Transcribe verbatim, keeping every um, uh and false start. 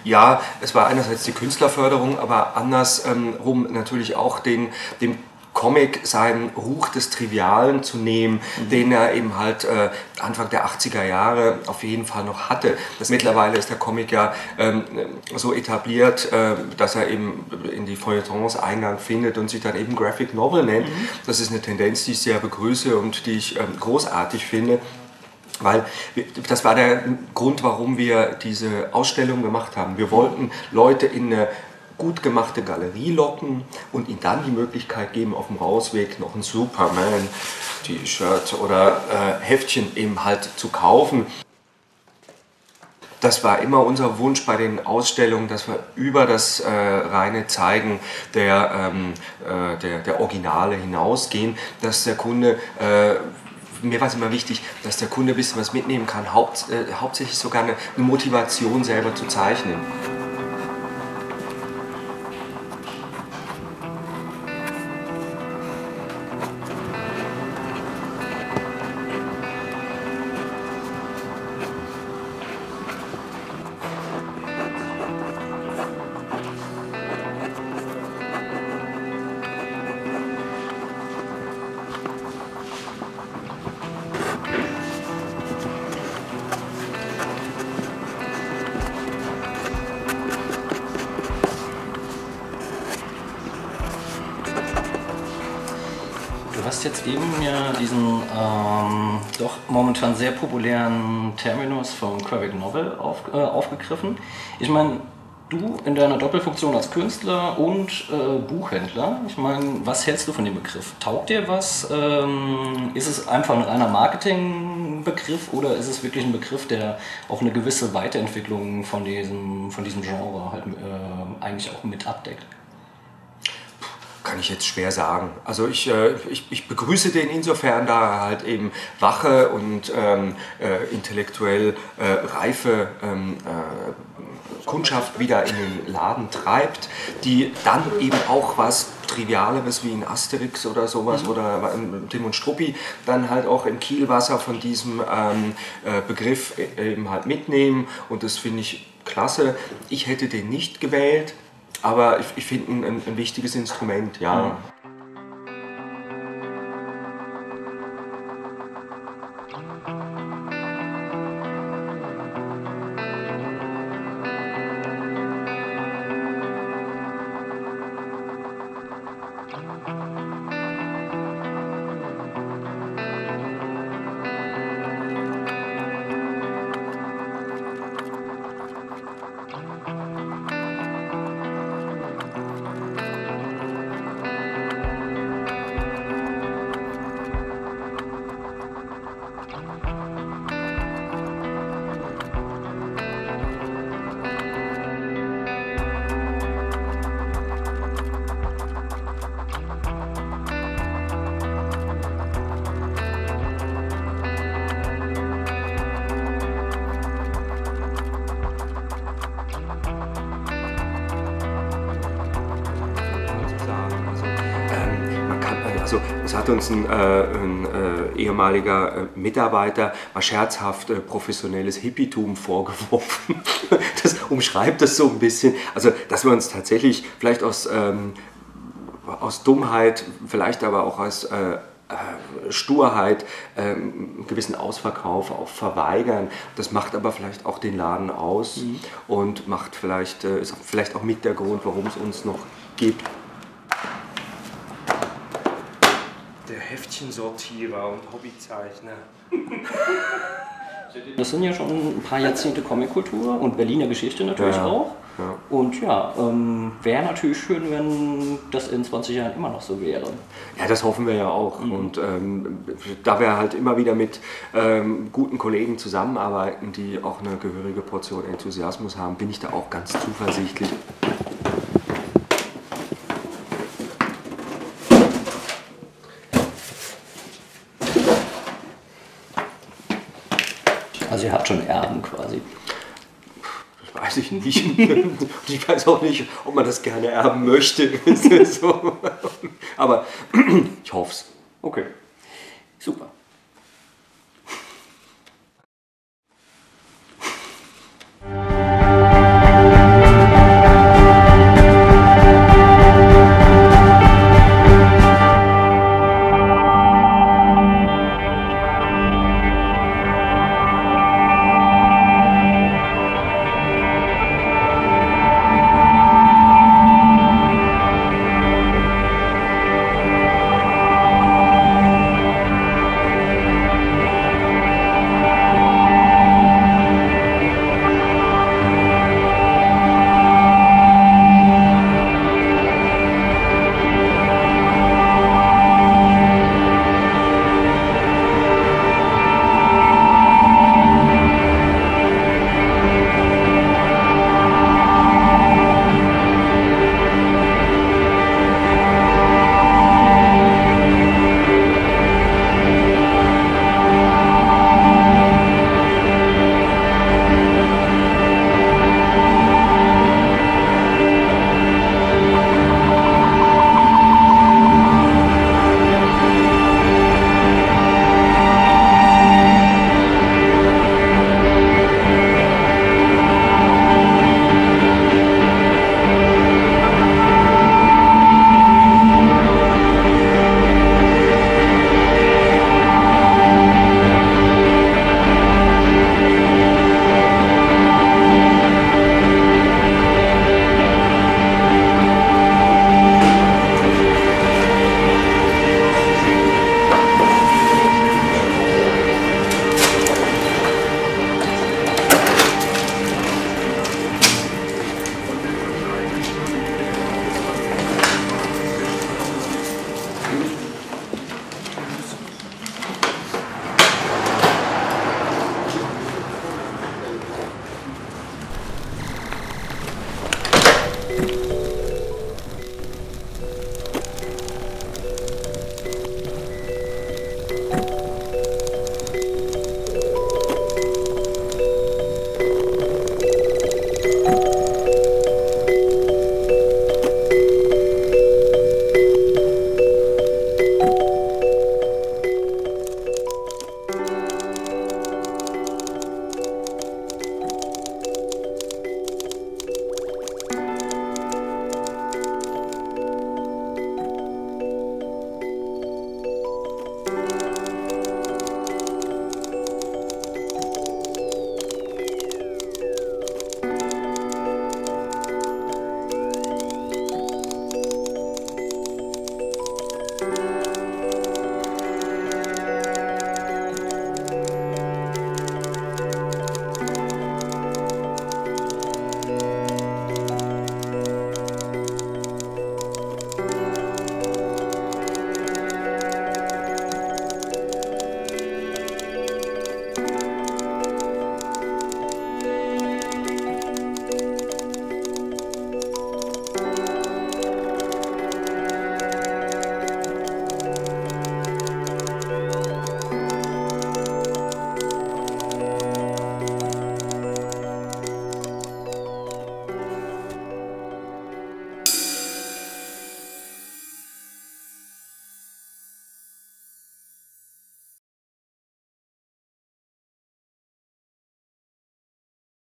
Ja, es war einerseits die Künstlerförderung, aber andersrum natürlich auch den, dem Comic seinen Ruch des Trivialen zu nehmen, mhm. den er eben halt äh, Anfang der achtziger Jahre auf jeden Fall noch hatte. Das mittlerweile ist der Comic ja ähm, so etabliert, äh, dass er eben in die Feuilletons Eingang findet und sich dann eben Graphic Novel nennt. Mhm. Das ist eine Tendenz, die ich sehr begrüße und die ich ähm, großartig finde. Weil das war der Grund, warum wir diese Ausstellung gemacht haben. Wir wollten Leute in eine gut gemachte Galerie locken und ihnen dann die Möglichkeit geben, auf dem Rausweg noch ein Superman-T-Shirt oder äh, Heftchen eben halt zu kaufen. Das war immer unser Wunsch bei den Ausstellungen, dass wir über das äh, reine Zeigen der, ähm, äh, der, der Originale hinausgehen, dass der Kunde äh, mir war es immer wichtig, dass der Kunde ein bisschen was mitnehmen kann, haupt, äh, hauptsächlich sogar eine, eine Motivation selber zu zeichnen. Du hast jetzt eben ja diesen ähm, doch momentan sehr populären Terminus vom Graphic Novel auf, äh, aufgegriffen. Ich meine, du in deiner Doppelfunktion als Künstler und äh, Buchhändler, ich meine, was hältst du von dem Begriff? Taugt dir was? Ähm, ist es einfach ein reiner Marketingbegriff oder ist es wirklich ein Begriff, der auch eine gewisse Weiterentwicklung von diesem, von diesem Genre halt äh, eigentlich auch mit abdeckt? Kann ich jetzt schwer sagen. Also ich, äh, ich, ich begrüße den insofern, da er halt eben wache und ähm, äh, intellektuell äh, reife ähm, äh, Kundschaft wieder in den Laden treibt, die dann eben auch was Trivialeres wie ein Asterix oder sowas mhm. oder ein Tim und Struppi dann halt auch im Kielwasser von diesem ähm, äh, Begriff eben halt mitnehmen und das finde ich klasse. Ich hätte den nicht gewählt. Aber ich, ich finde ein, ein wichtiges Instrument, ja. Mhm. Also es hat uns ein, äh, ein äh, ehemaliger äh, Mitarbeiter mal scherzhaft äh, professionelles Hippietum vorgeworfen. Das umschreibt das so ein bisschen. Also dass wir uns tatsächlich vielleicht aus, ähm, aus Dummheit, vielleicht aber auch aus äh, Sturheit, ähm, einen gewissen Ausverkauf auch verweigern. Das macht aber vielleicht auch den Laden aus mhm. und macht vielleicht, äh, ist vielleicht auch mit der Grund, warum es uns noch gibt. Der Heftchensortierer und Hobbyzeichner. Das sind ja schon ein paar Jahrzehnte Comic-Kultur und Berliner Geschichte natürlich ja, auch. Ja. Und ja, ähm, wäre natürlich schön, wenn das in zwanzig Jahren immer noch so wäre. Ja, das hoffen wir ja auch. Mhm. Und ähm, da wir halt immer wieder mit ähm, guten Kollegen zusammenarbeiten, die auch eine gehörige Portion Enthusiasmus haben, bin ich da auch ganz zuversichtlich. Also ihr habt schon Erben quasi. Das weiß ich nicht. Ich weiß auch nicht, ob man das gerne erben möchte. Aber ich hoffe es. Okay, super. Dank.